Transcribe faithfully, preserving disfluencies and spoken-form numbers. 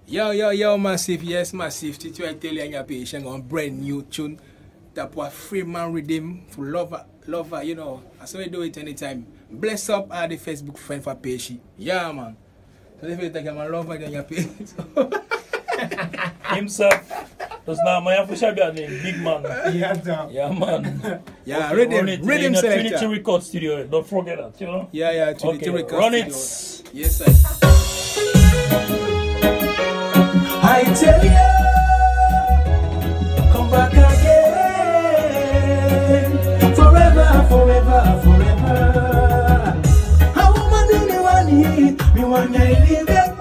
Yo, yo, yo, massive, yes, massive. Titiyou, I tell you, your patient on brand new tune. That was free man redeem for lover, lover, you know. That's how we do it anytime. Bless up all the Facebook friend for patient. Yeah, man. So if you think I'm a lover, then you're patient. Himself. That's not my official name, big man. Yeah, yeah, man. Yeah, okay, rhythm, run it rhythm in a selector. Trinity Record Studio. Don't forget that, you know. Yeah, yeah, Trinity okay, Record run Studio. it. Yes, sir. I tell you, come back again, forever, forever, forever. How woman in the one me want to live